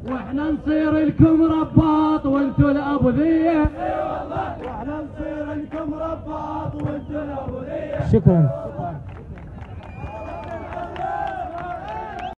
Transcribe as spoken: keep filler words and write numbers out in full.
واحنا نصير لكم رباط وانتو الابوذيه. اي والله واحنا نصير لكم رباط وانتو الابوذيه. شكرا.